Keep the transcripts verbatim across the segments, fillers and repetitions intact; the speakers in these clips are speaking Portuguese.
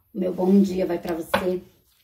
Meu bom dia vai para você,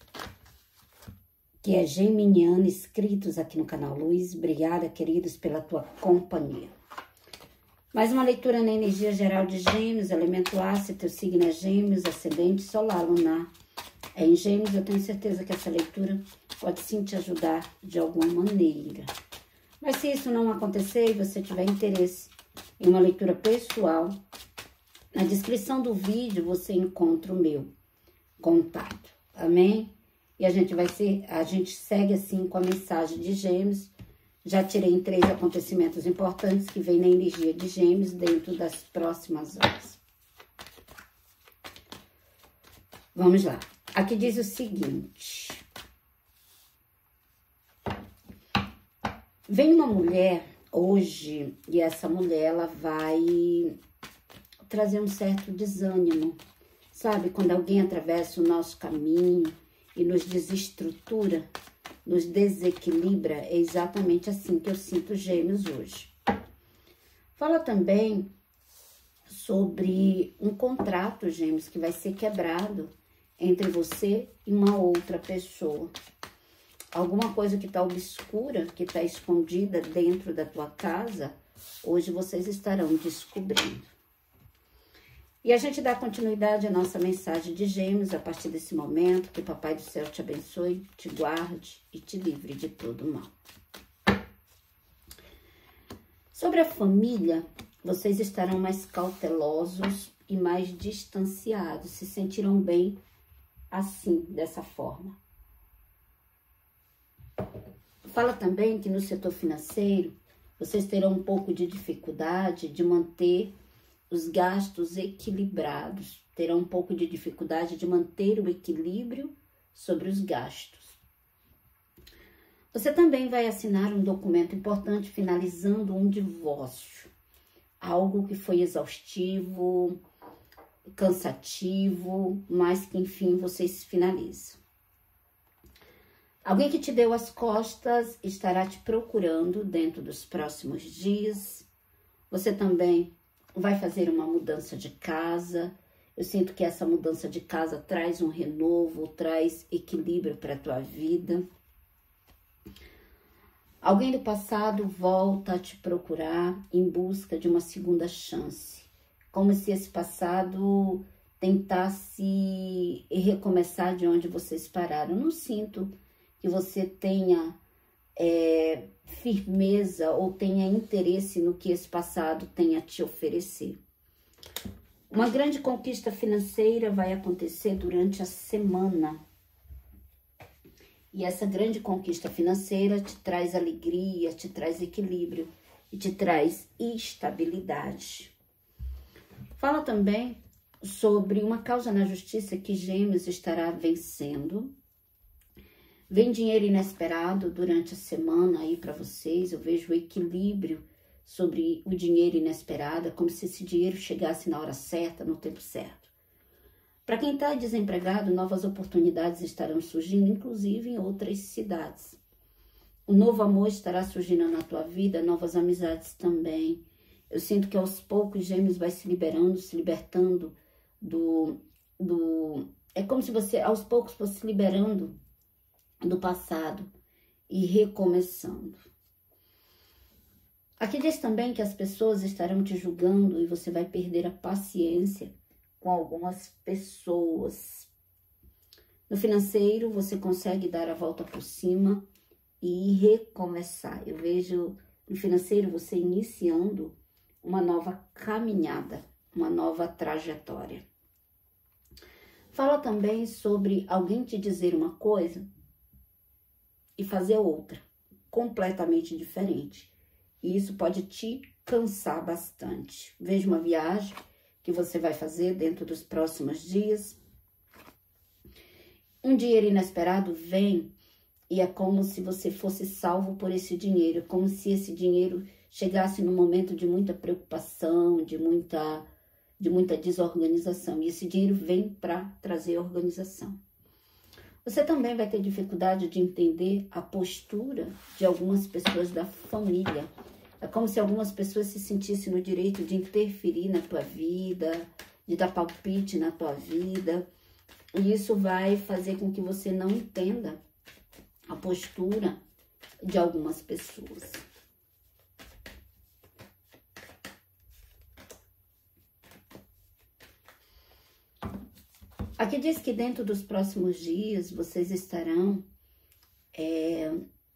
que é geminiano, inscritos aqui no canal Luz. Obrigada, queridos, pela tua companhia. Mais uma leitura na energia geral de Gêmeos, elemento ar, se teu signo é Gêmeos, ascendente, solar, lunar é em Gêmeos. Eu tenho certeza que essa leitura pode sim te ajudar de alguma maneira. Mas se isso não acontecer e você tiver interesse em uma leitura pessoal, na descrição do vídeo você encontra o meu contato, amém? E a gente vai ser, a gente segue assim com a mensagem de Gêmeos. Já tirei em três acontecimentos importantes que vêm na energia de Gêmeos dentro das próximas horas. Vamos lá. Aqui diz o seguinte. Vem uma mulher hoje e essa mulher ela vai trazer um certo desânimo. Sabe, quando alguém atravessa o nosso caminho e nos desestrutura, nos desequilibra, é exatamente assim que eu sinto Gêmeos hoje. Fala também sobre um contrato, Gêmeos, que vai ser quebrado entre você e uma outra pessoa. Alguma coisa que está obscura, que está escondida dentro da tua casa, hoje vocês estarão descobrindo. E a gente dá continuidade à nossa mensagem de Gêmeos a partir desse momento. Que o Papai do Céu te abençoe, te guarde e te livre de todo mal. Sobre a família, vocês estarão mais cautelosos e mais distanciados. Se sentirão bem assim, dessa forma. Fala também que no setor financeiro, vocês terão um pouco de dificuldade de manter os gastos equilibrados, terão um pouco de dificuldade de manter o equilíbrio sobre os gastos. Você também vai assinar um documento importante finalizando um divórcio, algo que foi exaustivo, cansativo, mas que enfim vocês finalizam. Alguém que te deu as costas estará te procurando dentro dos próximos dias. Você também vai fazer uma mudança de casa. Eu sinto que essa mudança de casa traz um renovo, traz equilíbrio para a tua vida. Alguém do passado volta a te procurar em busca de uma segunda chance. Como se esse passado tentasse recomeçar de onde vocês pararam. Eu não sinto que você tenha é, firmeza ou tenha interesse no que esse passado tem a te oferecer. Uma grande conquista financeira vai acontecer durante a semana. E essa grande conquista financeira te traz alegria, te traz equilíbrio e te traz estabilidade. Fala também sobre uma causa na justiça que Gêmeos estará vencendo. Vem dinheiro inesperado durante a semana aí para vocês. Eu vejo o equilíbrio sobre o dinheiro inesperado, como se esse dinheiro chegasse na hora certa, no tempo certo. Para quem está desempregado, novas oportunidades estarão surgindo, inclusive em outras cidades. Um novo amor estará surgindo na tua vida, novas amizades também. Eu sinto que aos poucos Gêmeos vai se liberando, se libertando do... do... É como se você, aos poucos, fosse se liberando do passado e recomeçando. Aqui diz também que as pessoas estarão te julgando e você vai perder a paciência com algumas pessoas. No financeiro, você consegue dar a volta por cima e recomeçar. Eu vejo no financeiro você iniciando uma nova caminhada, uma nova trajetória. Fala também sobre alguém te dizer uma coisa e fazer outra, completamente diferente. E isso pode te cansar bastante. Veja uma viagem que você vai fazer dentro dos próximos dias. Um dinheiro inesperado vem e é como se você fosse salvo por esse dinheiro, como se esse dinheiro chegasse num momento de muita preocupação, de muita, de muita desorganização. E esse dinheiro vem para trazer organização. Você também vai ter dificuldade de entender a postura de algumas pessoas da família. É como se algumas pessoas se sentissem no direito de interferir na tua vida, de dar palpite na tua vida. E isso vai fazer com que você não entenda a postura de algumas pessoas. Aqui diz que dentro dos próximos dias vocês estarão é,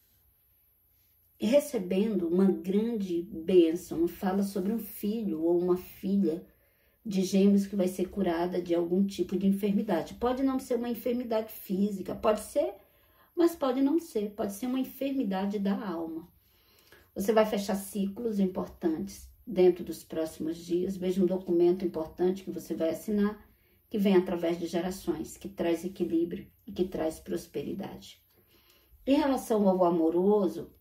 recebendo uma grande bênção. Fala sobre um filho ou uma filha de Gêmeos que vai ser curada de algum tipo de enfermidade. Pode não ser uma enfermidade física, pode ser, mas pode não ser. Pode ser uma enfermidade da alma. Você vai fechar ciclos importantes dentro dos próximos dias. Veja um documento importante que você vai assinar, que vem através de gerações, que traz equilíbrio e que traz prosperidade. Em relação ao amoroso,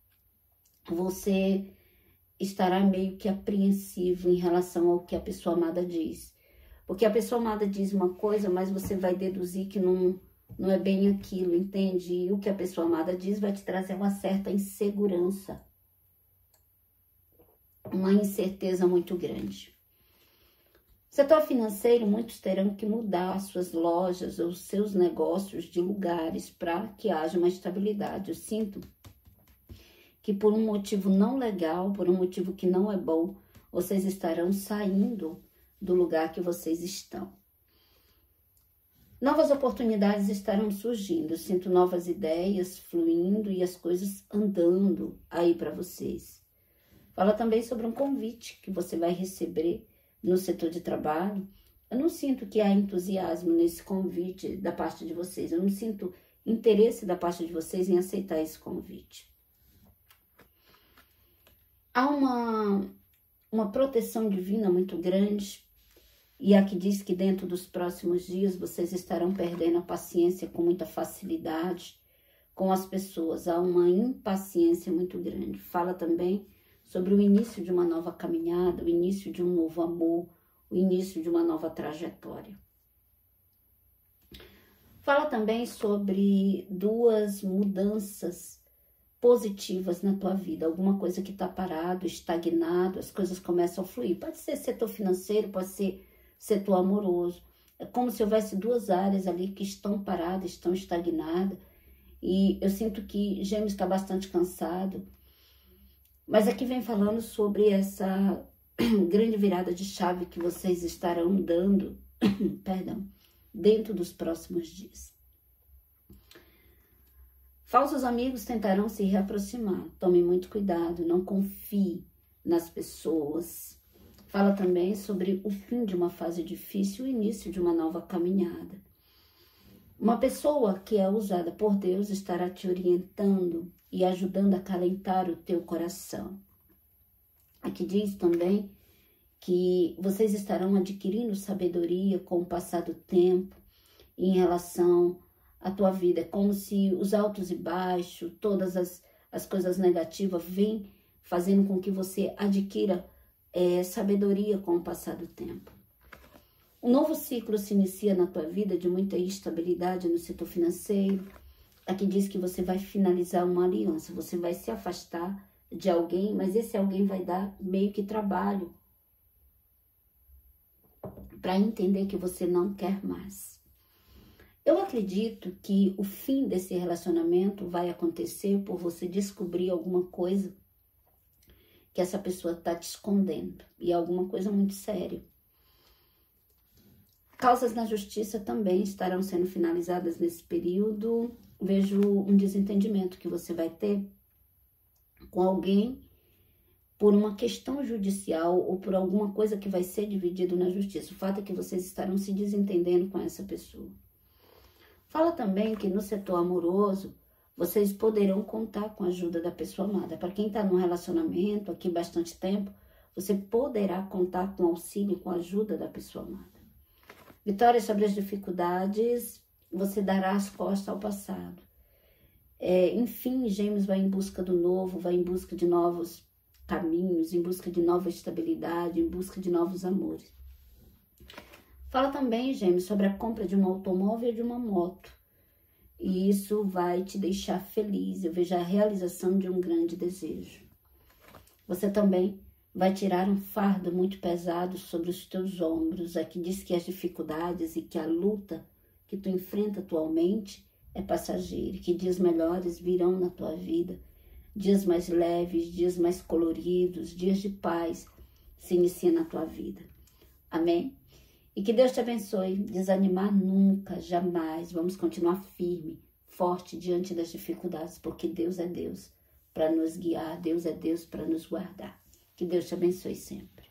você estará meio que apreensivo em relação ao que a pessoa amada diz. Porque a pessoa amada diz uma coisa, mas você vai deduzir que não, não é bem aquilo, entende? E o que a pessoa amada diz vai te trazer uma certa insegurança, uma incerteza muito grande. Setor financeiro, muitos terão que mudar as suas lojas ou os seus negócios de lugares para que haja uma estabilidade. Eu sinto que por um motivo não legal, por um motivo que não é bom, vocês estarão saindo do lugar que vocês estão. Novas oportunidades estarão surgindo. Eu sinto novas ideias fluindo e as coisas andando aí para vocês. Fala também sobre um convite que você vai receber no setor de trabalho. Eu não sinto que há entusiasmo nesse convite da parte de vocês. Eu não sinto interesse da parte de vocês em aceitar esse convite. Há uma, uma proteção divina muito grande. E aqui diz que dentro dos próximos dias vocês estarão perdendo a paciência com muita facilidade com as pessoas. Há uma impaciência muito grande. Fala também sobre o início de uma nova caminhada, o início de um novo amor, o início de uma nova trajetória. Fala também sobre duas mudanças positivas na tua vida, alguma coisa que está parado, estagnado, as coisas começam a fluir. Pode ser setor financeiro, pode ser setor amoroso. É como se houvesse duas áreas ali que estão paradas, estão estagnadas. E eu sinto que Gêmeos está bastante cansado. Mas aqui vem falando sobre essa grande virada de chave que vocês estarão dando, perdão, dentro dos próximos dias. Falsos amigos tentarão se reaproximar. Tome muito cuidado, não confie nas pessoas. Fala também sobre o fim de uma fase difícil, o início de uma nova caminhada. Uma pessoa que é usada por Deus estará te orientando e ajudando a acalentar o teu coração. Aqui diz também que vocês estarão adquirindo sabedoria com o passar do tempo em relação à tua vida. É como se os altos e baixos, todas as, as coisas negativas vêm fazendo com que você adquira é, sabedoria com o passar do tempo. Um novo ciclo se inicia na tua vida de muita instabilidade no setor financeiro. Aqui diz que você vai finalizar uma aliança, você vai se afastar de alguém, mas esse alguém vai dar meio que trabalho para entender que você não quer mais. Eu acredito que o fim desse relacionamento vai acontecer por você descobrir alguma coisa que essa pessoa está te escondendo, e é alguma coisa muito séria. Causas na justiça também estarão sendo finalizadas nesse período. Vejo um desentendimento que você vai ter com alguém por uma questão judicial ou por alguma coisa que vai ser dividido na justiça. O fato é que vocês estarão se desentendendo com essa pessoa. Fala também que no setor amoroso, vocês poderão contar com a ajuda da pessoa amada. Para quem está num relacionamento aqui bastante tempo, você poderá contar com o auxílio, com a ajuda da pessoa amada. Vitória sobre as dificuldades, você dará as costas ao passado. É, enfim, Gêmeos vai em busca do novo, vai em busca de novos caminhos, em busca de nova estabilidade, em busca de novos amores. Fala também, Gêmeos, sobre a compra de um automóvel e de uma moto. E isso vai te deixar feliz. Eu vejo a realização de um grande desejo. Você também vai tirar um fardo muito pesado sobre os teus ombros. Aqui diz que as dificuldades e que a luta que tu enfrenta atualmente é passageiro, que dias melhores virão na tua vida, dias mais leves, dias mais coloridos, dias de paz se iniciam na tua vida. Amém? E que Deus te abençoe. Desanimar nunca, jamais. Vamos continuar firme, forte diante das dificuldades, porque Deus é Deus para nos guiar, Deus é Deus para nos guardar. Que Deus te abençoe sempre.